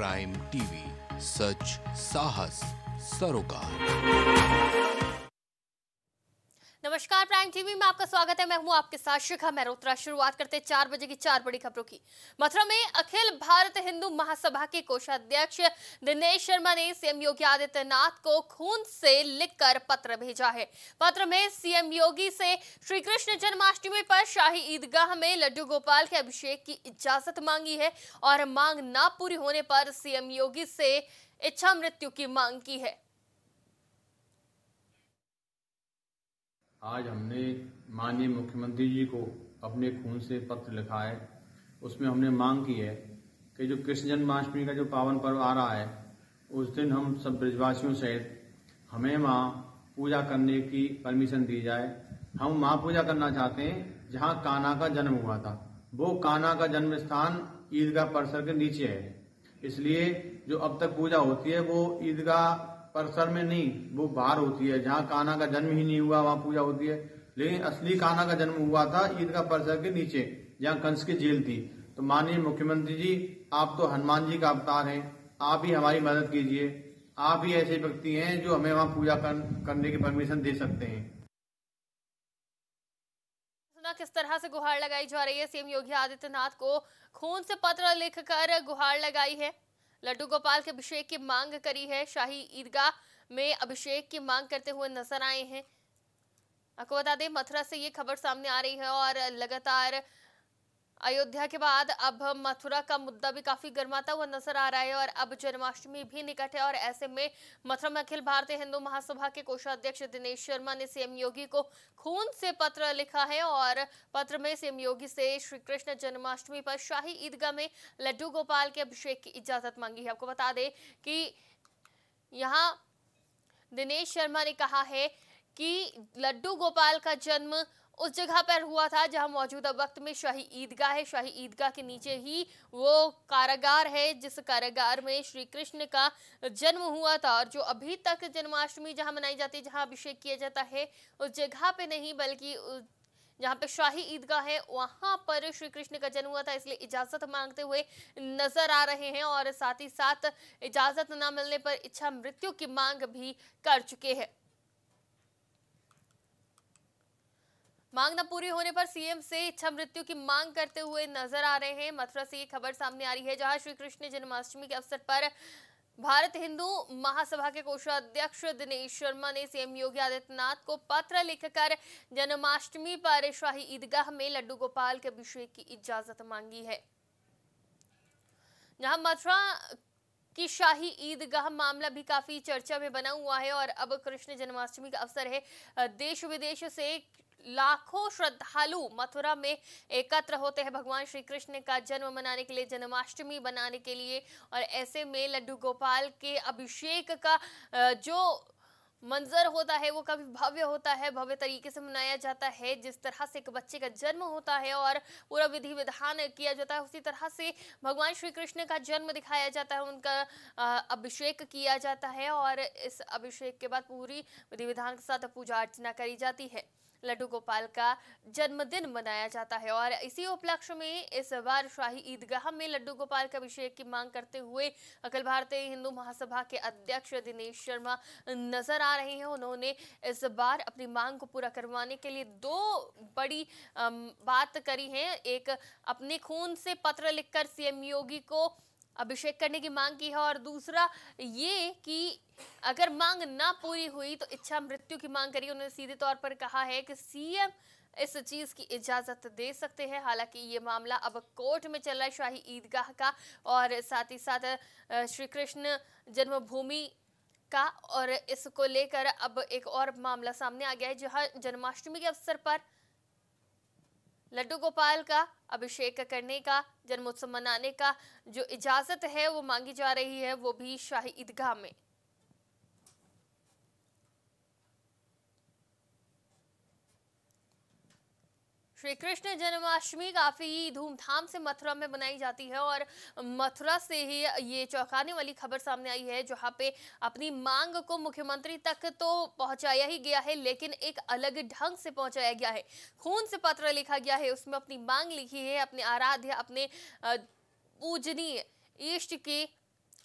Prime TV, सच साहस सरोकार। नमस्कार, प्राइम टीवी में आपका स्वागत है। मैं हूं आपके साथ शिखा मेहरोत्रा। शुरुआत करते 4 बजे की 4 बड़ी खबरों की। मथुरा में अखिल भारत हिंदू महासभा के कोषाध्यक्ष दिनेश शर्मा ने सीएम योगी आदित्यनाथ को खून से लिखकर पत्र भेजा है। पत्र में सीएम योगी से श्री कृष्ण जन्माष्टमी पर शाही ईदगाह में लड्डू गोपाल के अभिषेक की इजाजत मांगी है और मांग न पूरी होने पर सीएम योगी से इच्छा मृत्यु की मांग की है। आज हमने माननीय मुख्यमंत्री जी को अपने खून से पत्र लिखा है। उसमें हमने मांग की है कि जो कृष्ण जन्माष्टमी का जो पावन पर्व आ रहा है, उस दिन हम सब ब्रजवासियों सहित हमें वहाँ पूजा करने की परमिशन दी जाए। हम वहाँ पूजा करना चाहते हैं जहाँ कान्हा का जन्म हुआ था। वो कान्हा का जन्म स्थान ईदगाह परिसर के नीचे है, इसलिए जो अब तक पूजा होती है वो ईदगाह परिसर में नहीं, वो बाहर होती है। जहाँ कान्हा का जन्म ही नहीं हुआ वहाँ पूजा होती है, लेकिन असली कान्हा का जन्म हुआ था ईदगाह परिसर के नीचे, जहाँ कंस की जेल थी। तो माननीय मुख्यमंत्री जी, आप तो हनुमान जी का अवतार हैं, आप ही हमारी मदद कीजिए। आप ही ऐसे व्यक्ति हैं जो हमें वहाँ पूजा करने की परमिशन दे सकते हैं। सुना किस तरह से गुहार लगाई जा रही है। सीएम योगी आदित्यनाथ को खून से पत्र लिखकर गुहार लगाई है। लड्डू गोपाल के अभिषेक की मांग करी है। शाही ईदगाह में अभिषेक की मांग करते हुए नजर आए हैं। आपको बता दें, मथुरा से ये खबर सामने आ रही है और लगातार अयोध्या के बाद अब मथुरा का मुद्दा भी काफी गर्माता हुआ नजर आ रहा है और अब जन्माष्टमी भी निकट है। और ऐसे में मथुरा में अखिल भारतीय हिंदू महासभा के कोषाध्यक्ष दिनेश शर्मा ने सीएम योगी को खून से पत्र लिखा है और पत्र में सीएम योगी से श्री कृष्ण जन्माष्टमी पर शाही ईदगाह में लड्डू गोपाल के अभिषेक की इजाजत मांगी है। आपको बता दें कि यहाँ दिनेश शर्मा ने कहा है कि लड्डू गोपाल का जन्म उस जगह पर हुआ था जहां मौजूदा वक्त में शाही ईदगाह है। शाही ईदगाह के नीचे ही वो कारागार है जिस कारागार में श्री कृष्ण का जन्म हुआ था। और जो अभी तक जन्माष्टमी जहां मनाई जाती है, जहां अभिषेक किया जाता है, उस जगह पे नहीं बल्कि जहां पे शाही ईदगाह है वहां पर श्री कृष्ण का जन्म हुआ था। इसलिए इजाजत मांगते हुए नजर आ रहे हैं और साथ ही साथ इजाजत न मिलने पर इच्छा मृत्यु की मांग भी कर चुके हैं। मांग न पूरी होने पर सीएम से इच्छा मृत्यु की मांग करते हुए नजर आ रहे हैं। मथुरा से ये खबर सामने आ रही है जहां श्री कृष्ण जन्माष्टमी के अवसर पर भारत हिंदू महासभा के कोषाध्यक्ष दिनेश शर्मा ने सीएम योगी आदित्यनाथ को पत्र लिखकर जन्माष्टमी पर शाही ईदगाह में लड्डू गोपाल के अभिषेक की इजाजत मांगी है। जहां मथुरा की शाही ईदगाह मामला भी काफी चर्चा में बना हुआ है और अब कृष्ण जन्माष्टमी का अवसर है। देश विदेश से लाखों श्रद्धालु मथुरा में एकत्र होते हैं भगवान श्री कृष्ण का जन्म मनाने के लिए, जन्माष्टमी बनाने के लिए। और ऐसे में लड्डू गोपाल के अभिषेक का जो मंजर होता है वो काफी भव्य होता है, भव्य तरीके से मनाया जाता है। जिस तरह से एक बच्चे का जन्म होता है और पूरा विधि विधान किया जाता है, उसी तरह से भगवान श्री कृष्ण का जन्म दिखाया जाता है, उनका अभिषेक किया जाता है और इस अभिषेक के बाद पूरी विधि विधान के साथ पूजा अर्चना करी जाती है। लड्डू गोपाल का जन्मदिन मनाया जाता है और इसी उपलक्ष्य में इस बार शाही ईदगाह में लड्डू गोपाल के अभिषेक की मांग करते हुए अखिल भारतीय हिंदू महासभा के अध्यक्ष दिनेश शर्मा नजर आ रहे हैं। उन्होंने इस बार अपनी मांग को पूरा करवाने के लिए 2 बड़ी बात करी है। एक, अपने खून से पत्र लिखकर सीएम योगी को अभिषेक करने की मांग की है और दूसरा ये कि अगर मांग ना पूरी हुई तो इच्छा मृत्यु की मांग करी। उन्होंने सीधे तौर पर कहा है कि सीएम इस चीज की इजाजत दे सकते हैं। हालांकि ये मामला अब कोर्ट में चल रहा है शाही ईदगाह का और साथ ही साथ श्री कृष्ण जन्मभूमि का, और इसको लेकर अब एक और मामला सामने आ गया है जहां जन्माष्टमी के अवसर पर लड्डू गोपाल का अभिषेक करने का, जन्मोत्सव मनाने का जो इजाजत है वो मांगी जा रही है, वो भी शाही ईदगाह में। श्री कृष्ण जन्माष्टमी काफी धूमधाम से मथुरा में मनाई जाती है और मथुरा से ही ये चौंकाने वाली खबर सामने आई है जहां पे अपनी मांग को मुख्यमंत्री तक तो पहुंचाया ही गया है, लेकिन एक अलग ढंग से पहुंचाया गया है। खून से पत्र लिखा गया है, उसमें अपनी मांग लिखी है, अपने आराध्य, अपने पूजनीय इष्ट के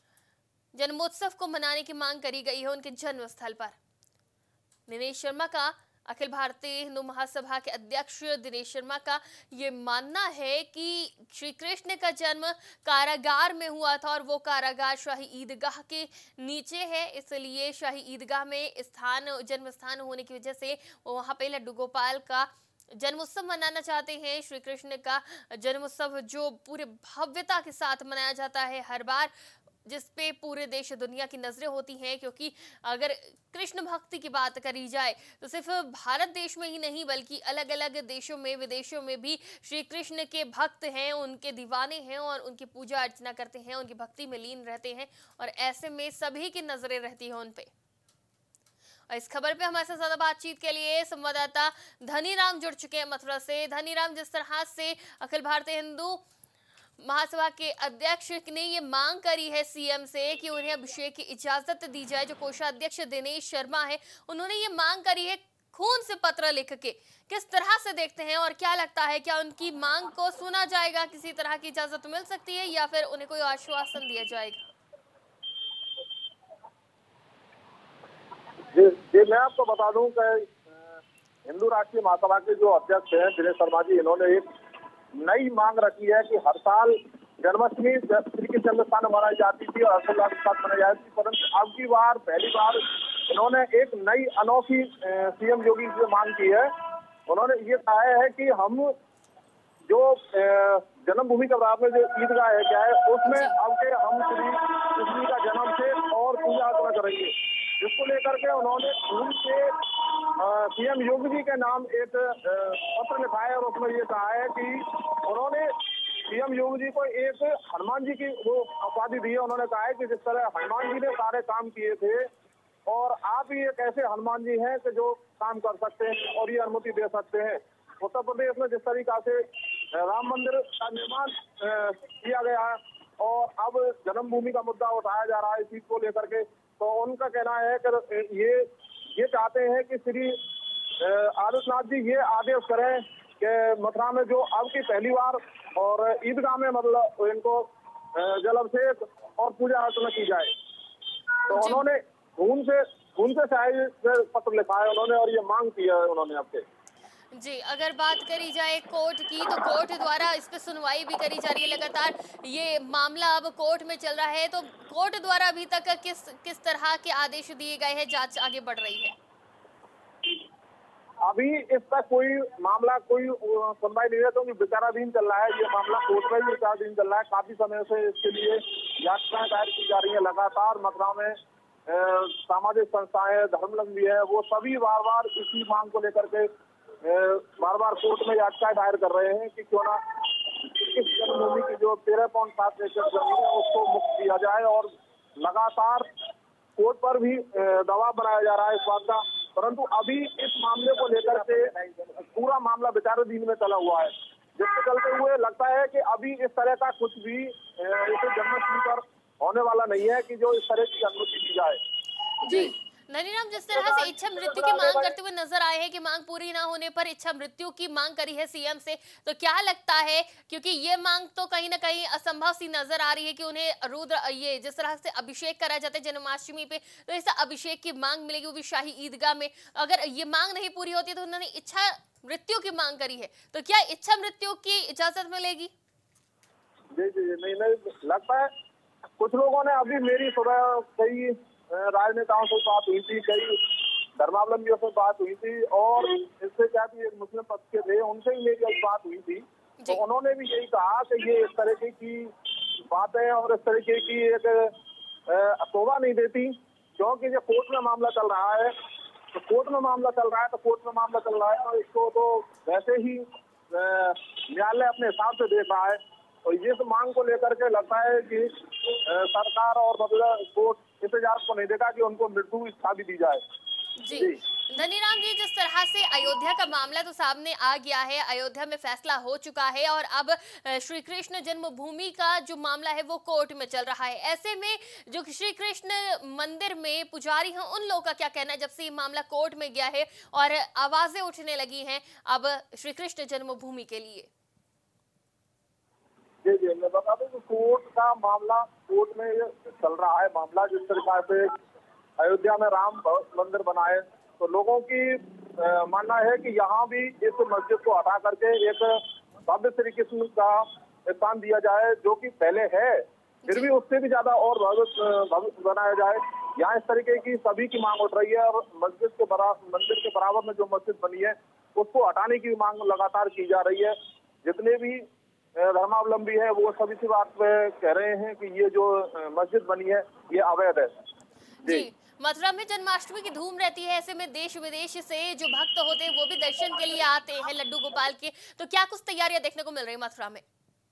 जन्मोत्सव को मनाने की मांग करी गई है उनके जन्म स्थल पर। दिनेश शर्मा का अखिल भारतीय हिंदू महासभा के अध्यक्ष दिनेश शर्मा का ये मानना है कि श्री कृष्ण का जन्म कारागार में हुआ था और वो कारागार शाही ईदगाह के नीचे है, इसलिए शाही ईदगाह में जन्म स्थान होने की वजह से वो वहाँ पे लड्डू गोपाल का जन्मोत्सव मनाना चाहते हैं। श्री कृष्ण का जन्मोत्सव जो पूरे भव्यता के साथ मनाया जाता है हर बार, जिस पे पूरे देश दुनिया की नजरें होती हैं, क्योंकि अगर कृष्ण भक्ति की बात करी जाए तो सिर्फ भारत देश में ही नहीं बल्कि अलग अलग देशों में विदेशों में भी श्री कृष्ण के भक्त हैं, उनके दीवाने हैं और उनकी पूजा अर्चना करते हैं, उनकी भक्ति में लीन रहते हैं और ऐसे में सभी की नजरें रहती हैं उन पे। और इस खबर पे हमारे साथ ज्यादा बातचीत के लिए संवाददाता धनीराम जुड़ चुके हैं मथुरा से। धनीराम, जिस तरह से अखिल भारतीय हिंदू महासभा के अध्यक्ष ने ये मांग करी है सीएम से कि उन्हें अभिषेक की इजाजत दी जाए, जो कोषाध्यक्ष दिनेश शर्मा है उन्होंने ये मांग करी है खून से पत्र लिख के, किस तरह से देखते हैं और क्या लगता है क्या उनकी मांग को सुना जाएगा, किसी तरह की इजाजत मिल सकती है या फिर उन्हें कोई आश्वासन दिया जाएगा? जी मैं आपको बता दूं कि हिंदू राष्ट्रीय महासभा के जो अध्यक्ष हैं दिनेश शर्मा जी, इन्होंने एक नई मांग रखी है कि हर साल जन्माष्टमी श्री कृष्ण जन्म स्थान मनाई जाती थी और हर्षोल्लास के साथ मनाई जाती थी, परंतु अब की बार पहली बार इन्होंने एक नई अनोखी सीएम योगी से मांग की है। उन्होंने ये कहा है कि हम जो जन्मभूमि के बराबर में जो ईदगाह है क्या है उसमें अब के हम श्री कृष्ण का जन्म से और पूजा अर्चना करेंगे, जिसको लेकर के उन्होंने खून से सीएम योगी जी के नाम एक पत्र लिखा है और उसमें ये कहा है कि उन्होंने सीएम योगी जी को एक हनुमान जी की वो उपाधि दी है। उन्होंने कहा है कि जिस तरह हनुमान जी ने सारे काम किए थे और आप ही एक ऐसे हनुमान जी हैं कि जो काम कर सकते हैं और ये अनुमति दे सकते हैं। उत्तर प्रदेश में जिस तरीका से राम मंदिर का निर्माण किया गया है और अब जन्मभूमि का मुद्दा उठाया जा रहा है इस चीज को लेकर के, तो उनका कहना है कि ये चाहते हैं कि श्री आदित्यनाथ जी ये आदेश करें कि मथुरा में जो अब की पहली बार और ईदगाह में मतलब इनको जलाभिषेक और पूजा अर्चना की जाए। तो उन्होंने खून से शायद पत्र लिखा है उन्होंने और ये मांग की है उन्होंने आपसे। जी, अगर बात करी जाए कोर्ट की तो कोर्ट द्वारा इस पे सुनवाई भी करी जा रही है लगातार, ये मामला अब कोर्ट में चल रहा है, तो कोर्ट द्वारा अभी तक किस तरह के आदेश दिए गए हैं, जांच आगे बढ़ रही है? अभी इस पर कोई मामला कोई सुनवाई नहीं है क्योंकि विचाराधीन चल रहा है ये मामला, कोर्ट में भी विचाराधीन चल रहा है। काफी समय से इसके लिए याचिकाएं दायर की जा रही है लगातार। मथुरा में सामाजिक संस्थाएं, धर्मलंबी है, वो सभी बार बार इसी मांग को लेकर के बार बार कोर्ट में याचिकाएं दायर कर रहे हैं कि क्यों ना इस जन्मभूमि की जो 13.7 एकड़ जमीन है उसको मुक्त किया जाए और लगातार कोर्ट पर भी दबाव बनाया जा रहा है इस बात का। परंतु अभी इस मामले को लेकर के पूरा मामला विचाराधीन में चला हुआ है, जिसके चलते हुए लगता है कि अभी इस तरह का कुछ भी इसे जन्मभूमि पर होने वाला नहीं है कि जो इस तरह की अनुमति दी जाए। जी धनीराम, जिस तरह से इच्छा मृत्यु की मांग करते हुए नजर आए हैं कि मांग पूरी ना होने पर इच्छा मृत्यु की मांग करी है सीएम से, तो क्या लगता है, क्योंकि ये मांग तो कहीं ना कहीं असंभव सी नजर आ रही है कि उन्हें रुद्र ये जिस तरह से अभिषेक करा जाता है जन्माष्टमी पे, तो इस अभिषेक की मांग मिलेगी वो भी शाही ईदगाह में। अगर ये मांग नहीं पूरी होती तो उन्होंने इच्छा मृत्यु की मांग करी है, तो क्या इच्छा मृत्यु की इजाजत मिलेगी? जी जी नहीं लगता है। कुछ लोगों ने अभी मेरी सुबह कई राजनेताओं से बात हुई थी, कई धर्मावलंबियों से बात हुई थी और इससे क्या थी एक मुस्लिम पक्ष के थे उनसे ही मेरी बात हुई थी, तो उन्होंने भी यही कहा कि ये इस तरीके की बातें और इस तरीके की एक शोभा नहीं देती, क्योंकि जो कोर्ट में मामला चल रहा है तो कोर्ट में मामला चल रहा है तो इसको तो वैसे ही न्यायालय अपने हिसाब से देख रहा है। और ये मांग को लेकर के लगता है कि सरकार और मतलब कोर्ट इस इजाजत को नहीं देगा कि उनको मृत्यु इच्छा भी दी जाए। जी धनीराम जी, जिस तरह से अयोध्या का मामला तो सामने आ गया है, अयोध्या में फैसला हो चुका है और अब श्री कृष्ण जन्मभूमि का जो मामला है वो कोर्ट में चल रहा है। ऐसे में जो श्री कृष्ण मंदिर में पुजारी हैं उन लोगों का क्या कहना है, जब से ये मामला कोर्ट में गया है और आवाजें उठने लगी हैं अब श्री कृष्ण जन्मभूमि के लिए? जी मैं बता दूं कि कोर्ट का मामला कोर्ट में चल रहा है मामला। जिस तरीके से अयोध्या में राम मंदिर बनाए तो लोगों की मानना है कि यहाँ भी इस मस्जिद को हटा करके एक भव्य श्री कृष्ण का स्थान दिया जाए, जो कि पहले है, फिर भी उससे भी ज्यादा और भव्य बनाया जाए। यहाँ इस तरीके की सभी की मांग उठ रही है और मंदिर के बराबर में जो मस्जिद बनी है उसको हटाने की मांग लगातार की जा रही है। जितने भी धर्मावलंबी है वो सभी सी बात पे कह रहे हैं कि ये जो मस्जिद बनी है ये अवैध है। जी, मथुरा में जन्माष्टमी की धूम रहती है, ऐसे में देश विदेश से जो भक्त होते हैं वो भी दर्शन के लिए आते हैं लड्डू गोपाल के, तो क्या कुछ तैयारियां देखने को मिल रही है मथुरा में?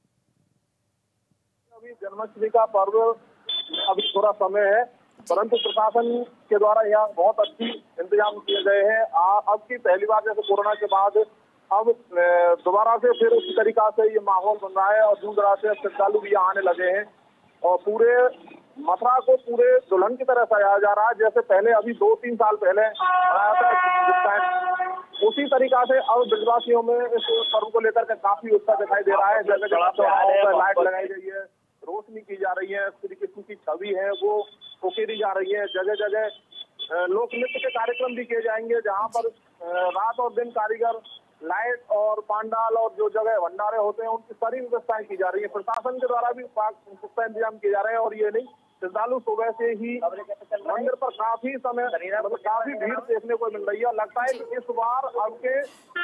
अभी जन्माष्टमी का पर्व अभी थोड़ा समय है, परंतु प्रशासन के द्वारा यहाँ बहुत अच्छी इंतजाम किए गए हैं। अब की पहली बार जैसे कोरोना के बाद अब दोबारा से फिर उसी तरीका से ये माहौल बन रहा है और दूर दराज से श्रद्धालु भी यहाँ आने लगे हैं और पूरे मथुरा को पूरे दुल्हन की तरह सजाया जा रहा है। जैसे पहले अभी 2-3 साल पहले आया था, उसी तरीका से अब ब्रजवासियों में इस पर्व को लेकर के काफी उत्साह दिखाई दे रहा है। जगह जगह पर लाइट लगाई गई है, रोशनी की जा रही है, श्री कृष्ण की छवि है वो उकेरी जा रही है। जगह जगह लोक नृत्य के कार्यक्रम भी किए जाएंगे, जहाँ पर रात और दिन कारीगर लाइट और पंडाल और जो जगह भंडारे होते हैं उनकी सारी व्यवस्थाएं की जा रही है। प्रशासन के द्वारा भी पुख्ता इंतजाम किए जा रहे हैं और ये नहीं, श्रद्धालु सुबह से ही मंदिर पर काफी समय काफी भीड़ देखने को मिल रही है। लगता है कि इस बार अब के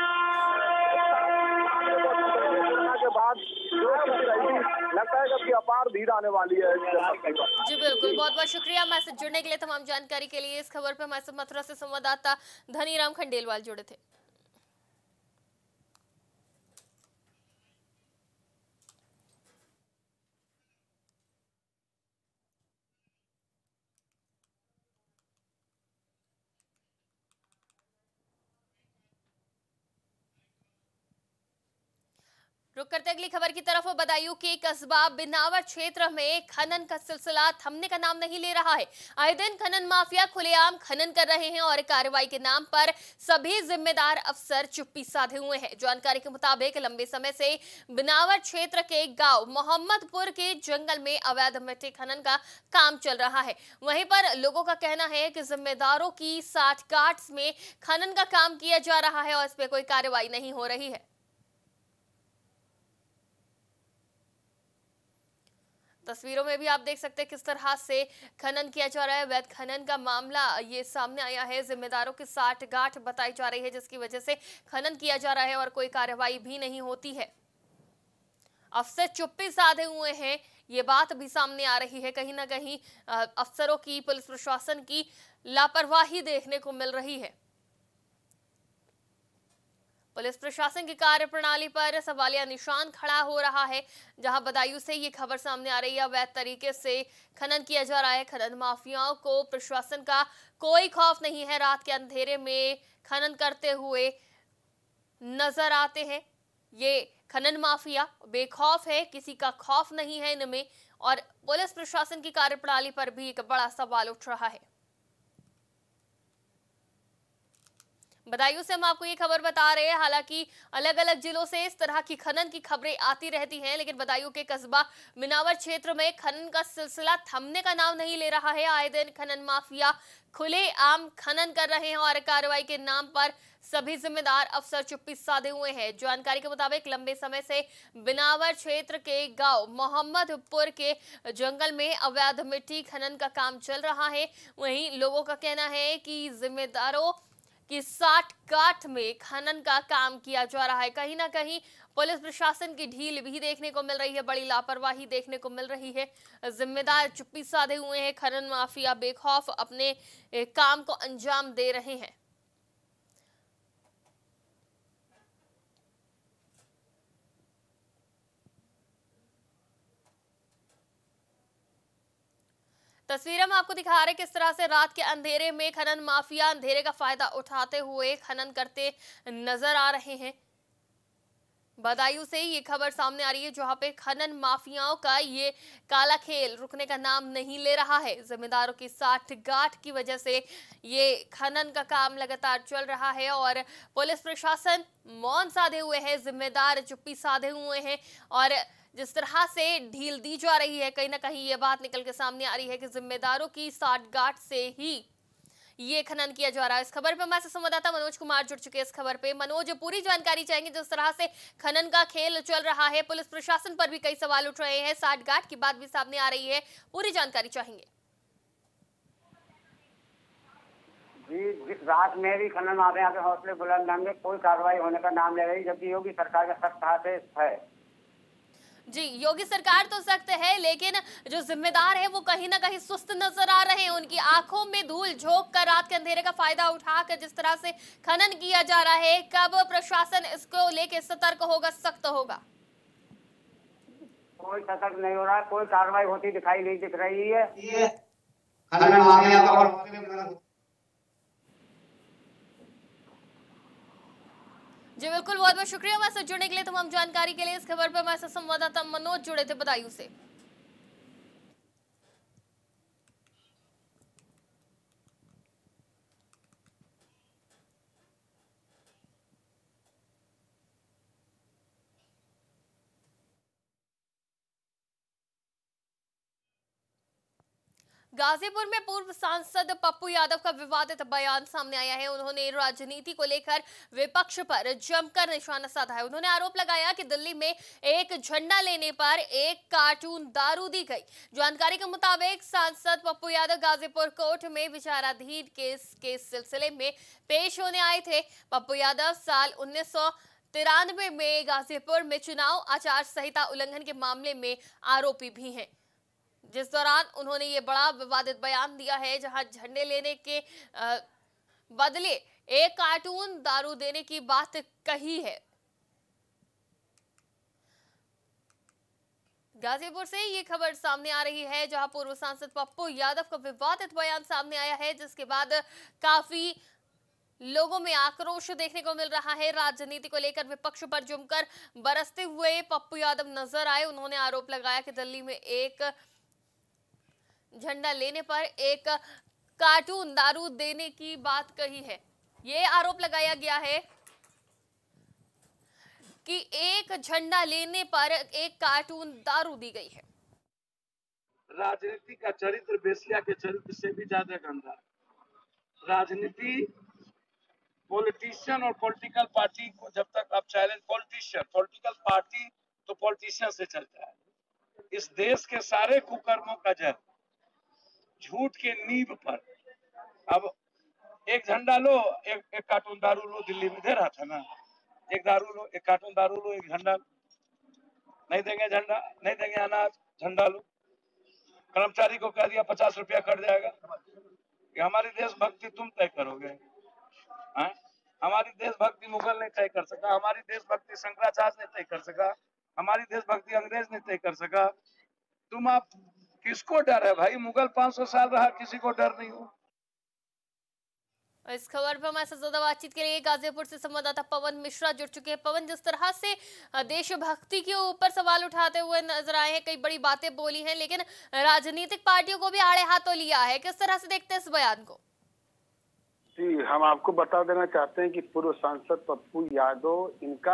के बाद लगता है कि अपार भीड़ आने वाली है। जी बिल्कुल, बहुत बहुत शुक्रिया हमारे साथ जुड़ने के लिए, तमाम जानकारी के लिए। इस खबर पर हमारे साथ मथुरा से संवाददाता धनीराम खंडेलवाल जुड़े थे। रुक करते अगली खबर की तरफ। बदायूं के कस्बा बिनावर क्षेत्र में खनन का सिलसिला थमने का नाम नहीं ले रहा है। आए दिन खनन माफिया खुलेआम खनन कर रहे हैं और कार्रवाई के नाम पर सभी जिम्मेदार अफसर चुप्पी साधे हुए हैं। जानकारी के मुताबिक लंबे समय से बिनावर क्षेत्र के गांव मोहम्मदपुर के जंगल में अवैध मिट्टी खनन का काम चल रहा है। वहीं पर लोगों का कहना है कि जिम्मेदारों की साठगांठ में खनन का काम किया जा रहा है और इस पर कोई कार्रवाई नहीं हो रही है। तस्वीरों में भी आप देख सकते हैं किस तरह से खनन किया जा रहा है। अवैध खनन का मामला ये सामने आया है। जिम्मेदारों की साठगांठ बताई जा रही है, जिसकी वजह से खनन किया जा रहा है और कोई कार्रवाई भी नहीं होती है। अफसर चुप्पी साधे हुए हैं, ये बात भी सामने आ रही है। कहीं ना कहीं अफसरों की, पुलिस प्रशासन की लापरवाही देखने को मिल रही है। पुलिस प्रशासन की कार्यप्रणाली पर सवालिया निशान खड़ा हो रहा है। जहां बदायूं से ये खबर सामने आ रही है, अवैध तरीके से खनन किया जा रहा है। खनन माफियाओं को प्रशासन का कोई खौफ नहीं है। रात के अंधेरे में खनन करते हुए नजर आते हैं। ये खनन माफिया बेखौफ है, किसी का खौफ नहीं है इनमें। और पुलिस प्रशासन की कार्यप्रणाली पर भी एक बड़ा सवाल उठ रहा है। बदायूं से हम आपको ये खबर बता रहे हैं। हालांकि अलग अलग जिलों से इस तरह की खनन की खबरें आती रहती हैं, लेकिन बदायूं के कस्बा बिनावर क्षेत्र में खनन का सिलसिला थमने का नाम नहीं ले रहा है। आए दिन खनन माफिया खुलेआम खनन कर रहे हैं और कार्रवाई के नाम पर सभी जिम्मेदार अफसर चुप्पी साधे हुए हैं। जानकारी के मुताबिक लंबे समय से बिनावर क्षेत्र के गांव मोहम्मदपुर के जंगल में अवैध मिट्टी खनन का काम चल रहा है। वहीं लोगों का कहना है कि जिम्मेदारों कि साठगांठ में खनन का काम किया जा रहा है। कहीं ना कहीं पुलिस प्रशासन की ढील भी देखने को मिल रही है, बड़ी लापरवाही देखने को मिल रही है। जिम्मेदार चुप्पी साधे हुए हैं, खनन माफिया बेखौफ अपने काम को अंजाम दे रहे हैं। तस्वीरें हम आपको दिखा रहे हैं किस तरह से रात के अंधेरे में खनन माफिया अंधेरे का फायदा उठाते हुए खनन करते नजर आ रहे हैं। बदायूं से ये खबर सामने आ रही है, जहां पे खनन माफियाओं का ये काला खेल रुकने का नाम नहीं ले रहा है। जिम्मेदारों की साठगांठ की वजह से ये खनन का काम लगातार चल रहा है और पुलिस प्रशासन मौन साधे हुए है, जिम्मेदार चुप्पी साधे हुए हैं और जिस तरह से ढील दी जा रही है, कहीं ना कहीं ये बात निकल के सामने आ रही है कि जिम्मेदारों की साठगांठ से ही ये खनन किया जा रहा है। इस खबर पे हमारे संवाददाता मनोज कुमार जुड़ चुके हैं। इस खबर पे मनोज, पूरी जानकारी चाहेंगे। जिस तरह से खनन का खेल चल रहा है, पुलिस प्रशासन पर भी कई सवाल उठ रहे हैं, साठगांठ की बात भी सामने आ रही है, पूरी जानकारी चाहेंगे। जी, जिस रात में भी खनन माफिया के हौसले बुलंद होंगे, कोई कार्रवाई होने का नाम ले रही, जबकि योगी सरकार का सख्त हाथ है। जी, योगी सरकार तो सख्त है, लेकिन जो जिम्मेदार है वो कहीं ना कहीं सुस्त नजर आ रहे हैं। उनकी आंखों में धूल झोंक कर रात के अंधेरे का फायदा उठाकर जिस तरह से खनन किया जा रहा है, कब प्रशासन इसको लेके सतर्क होगा, सख्त होगा? कोई सतर्क नहीं हो रहा, कोई कार्रवाई होती दिखाई नहीं दिख रही है। जी बिल्कुल, बहुत बहुत शुक्रिया हमारे साथ जुड़ने के लिए, तमाम जानकारी के लिए। इस खबर पर हमारे साथ संवाददाता मनोज जुड़े थे बदायूं से। गाजीपुर में पूर्व सांसद पप्पू यादव का विवादित बयान सामने आया है। उन्होंने राजनीति को लेकर विपक्ष पर जमकर निशाना साधा है। उन्होंने आरोप लगाया कि दिल्ली में एक झंडा लेने पर एक कार्टून दारू दी गई। जानकारी के मुताबिक सांसद पप्पू यादव गाजीपुर कोर्ट में विचाराधीन केस के सिलसिले में पेश होने आए थे। पप्पू यादव साल 1993 में गाजीपुर में चुनाव आचार संहिता उल्लंघन के मामले में आरोपी भी हैं, जिस दौरान उन्होंने ये बड़ा विवादित बयान दिया है, जहां झंडे लेने के बदले एक कार्टून दारू देने की बात कही है। गाजीपुर से ये खबर सामने आ रही है, जहां पूर्व सांसद पप्पू यादव का विवादित बयान सामने आया है, जिसके बाद काफी लोगों में आक्रोश देखने को मिल रहा है। राजनीति को लेकर विपक्ष पर जमकर बरसते हुए पप्पू यादव नजर आए। उन्होंने आरोप लगाया कि दिल्ली में एक झंडा लेने पर एक कार्टून दारू देने की बात कही है। ये आरोप लगाया गया है कि एक झंडा लेने पर एक कार्टून दारू दी गई है। राजनीति का चरित्र बेस्या के चरित्र से भी ज्यादा गंदा। राजनीति पॉलिटिशियन और पॉलिटिकल पार्टी को जब तक आप चैलेंज, पॉलिटिकल पार्टी तो पॉलिटिशियन से चलता है। इस देश के सारे कुकर्मों का जड़ झूठ के नींव पर। अब एक झंडा लो, एक कार्टून दारू लो, दिल्ली में दे रहा था ना, एक दारू लो, एक कार्टून दारू लो, एक झंडा लो। नहीं देंगे झंडा, नहीं देंगे अनाज, झंडा लो। कर्मचारी को कह दिया 50 रुपया कट जाएगा। कि हमारी देशभक्ति तुम तय करोगे? हमारी देशभक्ति मुगल ने तय कर सका, हमारी देशभक्ति शंकराचार्य ने तय कर सका, हमारी देशभक्ति अंग्रेज ने तय कर सका। तुम आप किसको डर है भाई? मुगल 500 साल रहा, किसी को डर नहीं हो। इस खबर पर हमारे साथ ज्यादा बातचीत के लिए गाजीपुर से संवाददाता पवन मिश्रा जुड़ चुके हैं। पवन, जिस तरह से देशभक्ति के ऊपर सवाल उठाते हुए नजर आए हैं, कई बड़ी बातें बोली हैं, लेकिन राजनीतिक पार्टियों को भी आड़े हाथों लिया है, किस तरह से देखते हैं इस बयान को? जी, हम आपको बता देना चाहते हैं कि पूर्व सांसद पप्पू यादव, इनका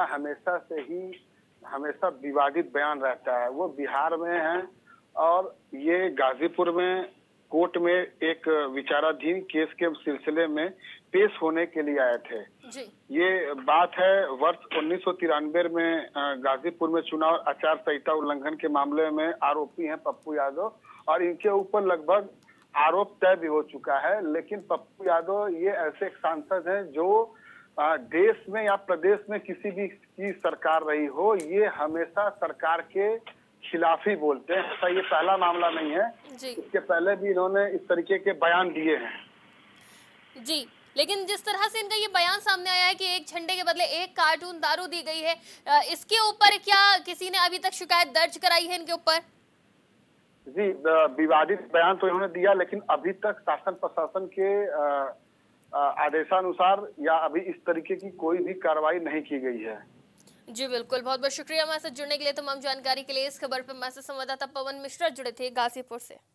हमेशा विवादित बयान रहता है। वो बिहार में हैं और ये गाजीपुर में कोर्ट में एक विचाराधीन केस के सिलसिले में पेश होने के लिए आए थे। जी। ये बात है वर्ष 1993 में गाजीपुर में चुनाव आचार संहिता उल्लंघन के मामले में आरोपी हैं पप्पू यादव, और इनके ऊपर लगभग आरोप तय भी हो चुका है। लेकिन पप्पू यादव ये ऐसे सांसद हैं जो देश में या प्रदेश में किसी भी की सरकार रही हो, ये हमेशा सरकार के खिलाफ ही बोलते हैं। ऐसा ये पहला मामला नहीं है, इसके पहले भी इन्होंने इस तरीके के बयान दिए हैं। जी, लेकिन जिस तरह से इनका ये बयान सामने आया है कि एक झंडे के बदले एक कार्टून दारू दी गई है, इसके ऊपर क्या किसी ने अभी तक शिकायत दर्ज कराई है इनके ऊपर? जी, विवादित बयान तो इन्होंने दिया, लेकिन अभी तक शासन प्रशासन के आदेशानुसार या अभी इस तरीके की कोई भी कार्रवाई नहीं की गई है। जी बिल्कुल, बहुत बहुत शुक्रिया हमारे साथ जुड़ने के लिए, तमाम जानकारी के लिए। इस खबर पर हमारे साथ संवाददाता पवन मिश्रा जुड़े थे गाजीपुर से।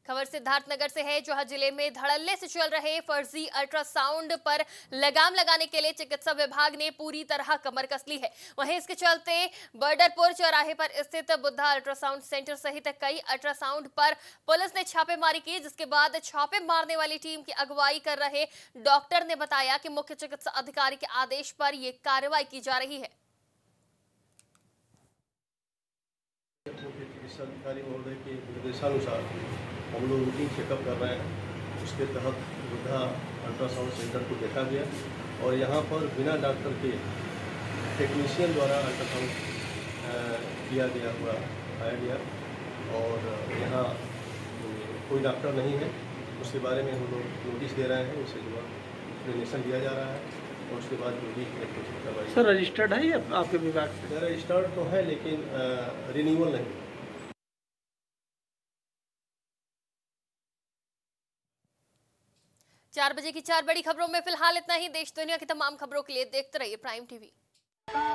खबर सिद्धार्थनगर से है, जहां जिले में धड़ल्ले से चल रहे फर्जी अल्ट्रासाउंड पर लगाम लगाने के लिए चिकित्सा विभाग ने पूरी तरह कमर कस ली है। वहीं इसके चलते बर्डरपुर चौराहे पर स्थित बुद्धा अल्ट्रासाउंड सेंटर सहित कई अल्ट्रासाउंड पर पुलिस ने छापेमारी की, जिसके बाद छापे मारने वाली टीम की अगुवाई कर रहे डॉक्टर ने बताया कि मुख्य चिकित्सा अधिकारी के आदेश पर यह कार्रवाई की जा रही है। मुख्य चिकित्सा अधिकारी महोदय के निर्देशानुसार हम लोग रूटीन चेकअप कर रहे हैं। उसके तहत बुद्धा अल्ट्रासाउंड सेंटर को देखा गया और यहाँ पर बिना डॉक्टर के टेक्नीशियन द्वारा अल्ट्रासाउंड किया गया हुआ पाया गया और यहाँ कोई डॉक्टर नहीं है। उसके बारे में हम लोग नोटिस दे रहे हैं, उसे जो एक्सप्लेनेशन दिया जा रहा है और उसके बाद जो भी कार्रवाई। सर रजिस्टर्ड है या आपके विभाग से? रजिस्टर्ड तो है लेकिन रिन्यूअल नहीं। 4 बजे की 4 बड़ी खबरों में फिलहाल इतना ही। देश दुनिया की तमाम खबरों के लिए देखते रहिए प्राइम टीवी।